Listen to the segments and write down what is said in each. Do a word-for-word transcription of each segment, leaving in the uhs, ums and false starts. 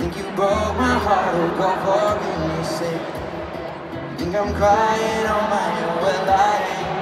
Think you broke my heart, oh God, for goodness sake. Think I'm crying on my own, well I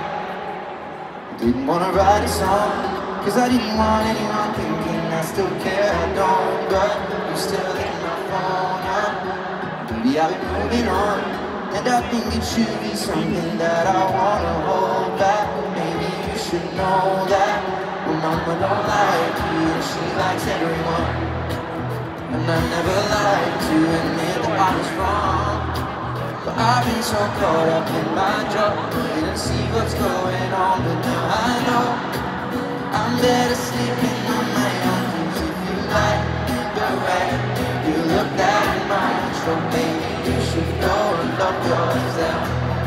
ain't. Didn't wanna write a song, cause I didn't want anyone thinking I still care, I don't. But you still hit my phone up. Maybe I've been moving on, and I think it should be something that I wanna hold back. Maybe you should know that my mama don't like you and she likes everyone. And I never like to admit that I was wrong, but I've been so caught up in my job, didn't see what's going on. But now I know I'm better sleeping on my own. Cause if you like the way you look that much, so baby you should go and love yourself.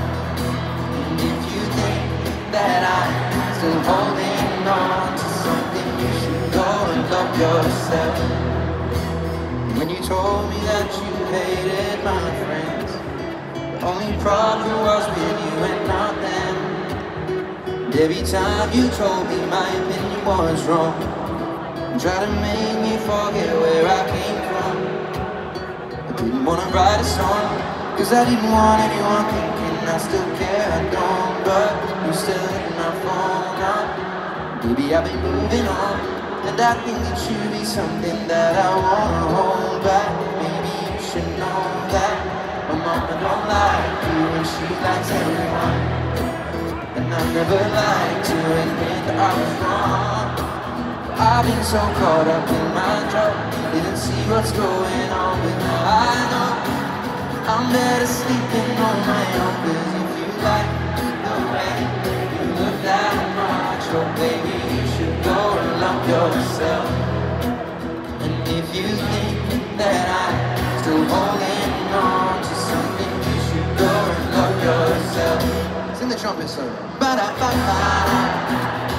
And if you think that I'm still holding on to something, you should go and love yourself. When you told me that you hated my friends, the only problem was with you and not them. And every time you told me my opinion was wrong, and tried to make me forget where I came from. I didn't wanna write a song, cause I didn't want anyone thinking I still care, I don't. But you still hit my phone up. Baby, I've been moving on, and I think it should be something that I wanna hold back. Maybe you should know that my mama don't like you and she likes everyone. And I never like to admit that I was wrong, but I've been so caught up in my job, didn't see what's going on. But now I know I'm better sleeping on my own. Cause if you like the way you look that much, oh baby you should go and love yourself. And if you think that I'm still holding on to something, you should go and love yourself. Sing the trumpet solo. Ba-da-ba-ba.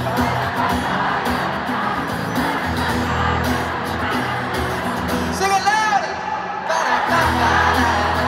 Sing it loud. Ba-da-ba-ba.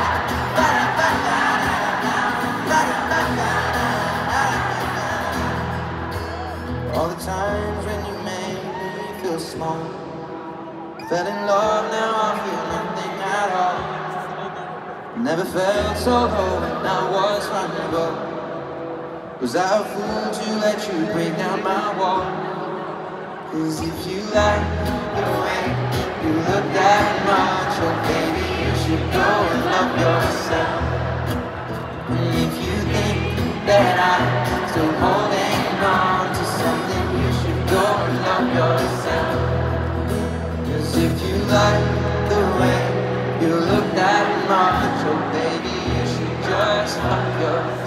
All the times when you made me feel small, fell in love, now I feel nothing at all. Never felt so low when I was vulnerable. Was I a fool to let you break down my wall? Cause if you like the way you look that much, oh baby you should go and love yourself. And if you think that I'm still holding on to something, you should go and love yourself. Cause if you like the way you look that much, oh baby you should just love yourself.